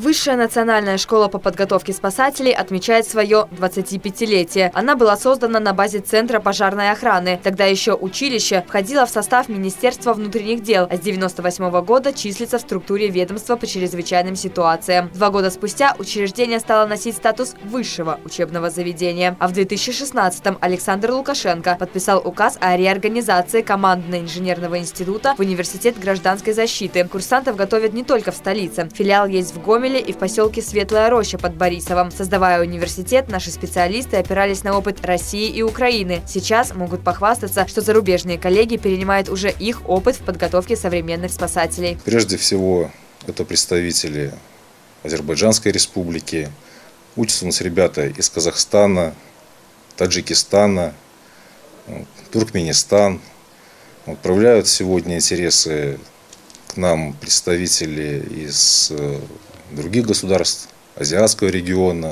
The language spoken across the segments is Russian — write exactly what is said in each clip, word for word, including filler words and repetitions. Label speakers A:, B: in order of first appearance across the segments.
A: Высшая национальная школа по подготовке спасателей отмечает свое двадцатипятилетие. Она была создана на базе Центра пожарной охраны. Тогда еще училище входило в состав Министерства внутренних дел, а с девяносто восьмого года числится в структуре ведомства по чрезвычайным ситуациям. Два года спустя учреждение стало носить статус высшего учебного заведения. А в две тысячи шестнадцатом Александр Лукашенко подписал указ о реорганизации командно-инженерного института в Университет гражданской защиты. Курсантов готовят не только в столице. Филиал есть в Гомеле и в поселке Светлая Роща под Борисовом. Создавая университет, наши специалисты опирались на опыт России и Украины. Сейчас могут похвастаться, что зарубежные коллеги перенимают уже их опыт в подготовке современных спасателей.
B: Прежде всего, это представители Азербайджанской республики. Учатся у нас ребята из Казахстана, Таджикистана, Туркменистан. Отправляют сегодня интересы к нам представители из других государств, азиатского региона.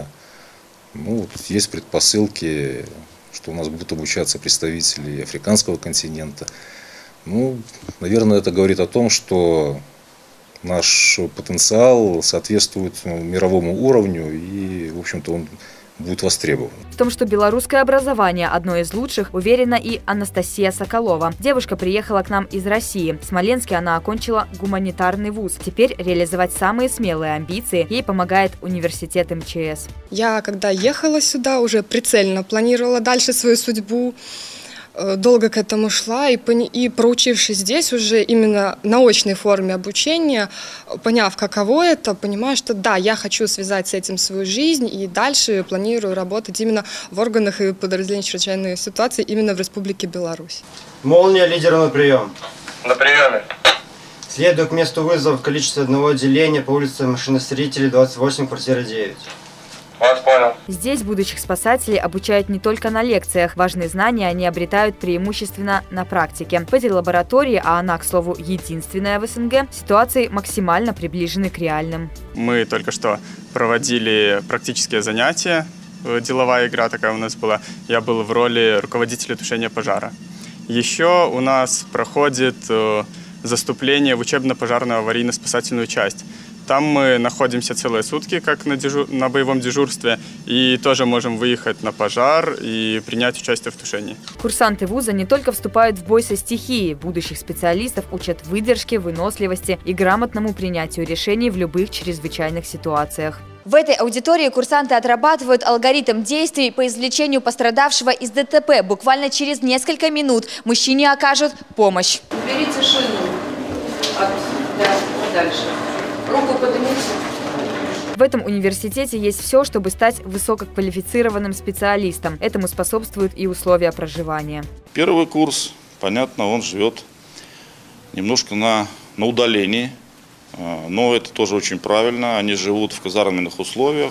B: Ну, есть предпосылки, что у нас будут обучаться представители африканского континента. Ну, наверное, это говорит о том, что наш потенциал соответствует мировому уровню и, в общем-то, он будет востребован.
A: В том, что белорусское образование одно из лучших, уверена и Анастасия Соколова. Девушка приехала к нам из России. В Смоленске она окончила гуманитарный вуз. Теперь реализовать самые смелые амбиции ей помогает университет эм че эс.
C: Я, когда ехала сюда, уже прицельно планировала дальше свою судьбу. Долго к этому шла, и, и проучившись здесь уже именно на очной форме обучения, поняв, каково это, понимаю, что да, я хочу связать с этим свою жизнь и дальше планирую работать именно в органах и подразделениях чрезвычайной ситуации именно в Республике Беларусь.
D: Молния, лидер на прием.
E: На приеме.
D: Следую к месту вызова в количестве одного отделения по улице Машиностроителей, двадцать восемь, квартира девять.
E: Вас понял.
A: Здесь будущих спасателей обучают не только на лекциях. Важные знания они обретают преимущественно на практике. В этой лаборатории, а она, к слову, единственная в эс эн гэ, ситуации максимально приближены к реальным.
F: Мы только что проводили практические занятия. Деловая игра такая у нас была. Я был в роли руководителя тушения пожара. Еще у нас проходит заступление в учебно-пожарную аварийно-спасательную часть. Там мы находимся целые сутки, как на, дежур... на боевом дежурстве, и тоже можем выехать на пожар и принять участие в тушении.
A: Курсанты вуза не только вступают в бой со стихией, будущих специалистов учат выдержке, выносливости и грамотному принятию решений в любых чрезвычайных ситуациях.
G: В этой аудитории курсанты отрабатывают алгоритм действий по извлечению пострадавшего из дэ тэ пэ. Буквально через несколько минут мужчине окажут помощь.
H: Уберите шину от, да, дальше. Руку поднимите.
A: В этом университете есть все, чтобы стать высококвалифицированным специалистом. Этому способствуют и условия проживания.
I: Первый курс, понятно, он живет немножко на, на удалении, но это тоже очень правильно. Они живут в казарменных условиях,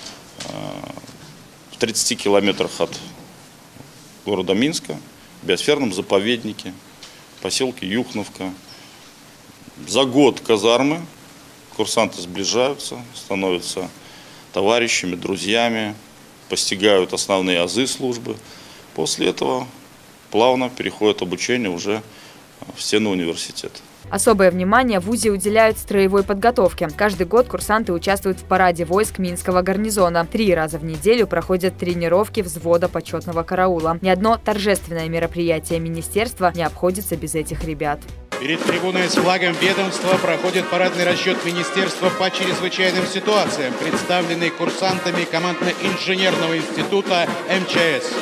I: в тридцати километрах от города Минска, в биосферном заповеднике, поселке Юхновка. За год казармы курсанты сближаются, становятся товарищами, друзьями, постигают основные азы службы. После этого плавно переходит обучение уже в стены университета.
A: Особое внимание в вузе уделяют строевой подготовке. Каждый год курсанты участвуют в параде войск Минского гарнизона. Три раза в неделю проходят тренировки взвода почетного караула. Ни одно торжественное мероприятие министерства не обходится без этих ребят.
J: Перед трибуной с флагом ведомства проходит парадный расчет Министерства по чрезвычайным ситуациям, представленный курсантами командно-инженерного института эм че эс.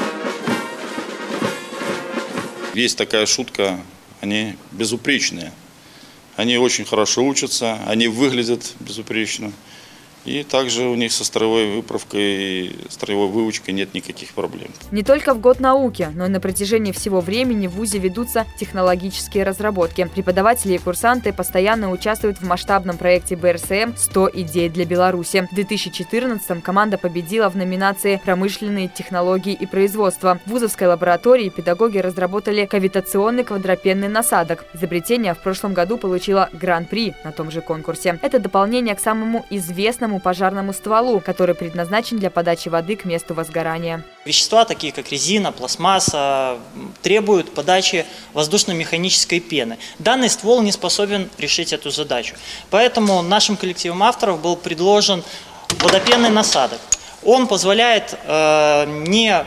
I: Есть такая шутка, они безупречные. Они очень хорошо учатся, они выглядят безупречно. И также у них со строевой выправкой и строевой выучкой нет никаких проблем.
A: Не только в год науки, но и на протяжении всего времени в вузе ведутся технологические разработки. Преподаватели и курсанты постоянно участвуют в масштабном проекте бэ эр эс эм «сто идей для Беларуси». В две тысячи четырнадцатом команда победила в номинации «Промышленные технологии и производство». В вузовской лаборатории педагоги разработали кавитационный квадропенный насадок. Изобретение в прошлом году получило гран-при на том же конкурсе. Это дополнение к самому известному специальному пожарному стволу, который предназначен для подачи воды к месту возгорания.
K: Вещества, такие как резина, пластмасса, требуют подачи воздушно-механической пены. Данный ствол не способен решить эту задачу. Поэтому нашим коллективом авторов был предложен водопенный насадок. Он позволяет, э, не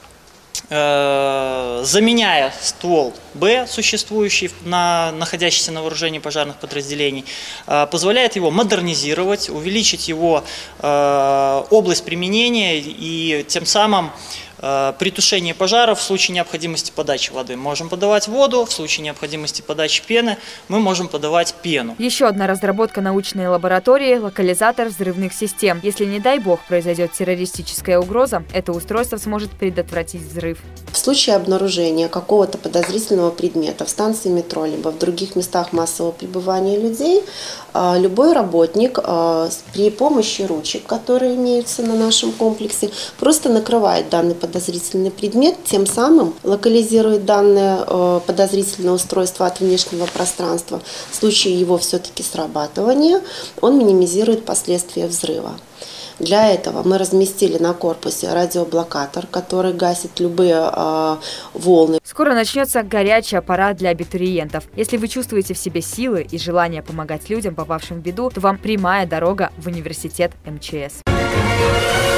K: э, заменяя ствол Б, существующий, на, находящийся на вооружении пожарных подразделений, э, позволяет его модернизировать, увеличить его э, область применения и тем самым при тушении пожаров в случае необходимости подачи воды мы можем подавать воду, в случае необходимости подачи пены мы можем подавать пену.
A: Еще одна разработка научной лаборатории – локализатор взрывных систем. Если, не дай бог, произойдет террористическая угроза, это устройство сможет предотвратить взрыв.
L: В случае обнаружения какого-то подозрительного предмета в станции метро, либо в других местах массового пребывания людей, любой работник при помощи ручек, которые имеются на нашем комплексе, просто накрывает данный подозрительный предмет, тем самым локализирует данное подозрительное устройство от внешнего пространства. В случае его все-таки срабатывания он минимизирует последствия взрыва. Для этого мы разместили на корпусе радиоблокатор, который гасит любые э, волны.
A: Скоро начнется горячая пора для абитуриентов. Если вы чувствуете в себе силы и желание помогать людям, попавшим в беду, то вам прямая дорога в университет эм че эс.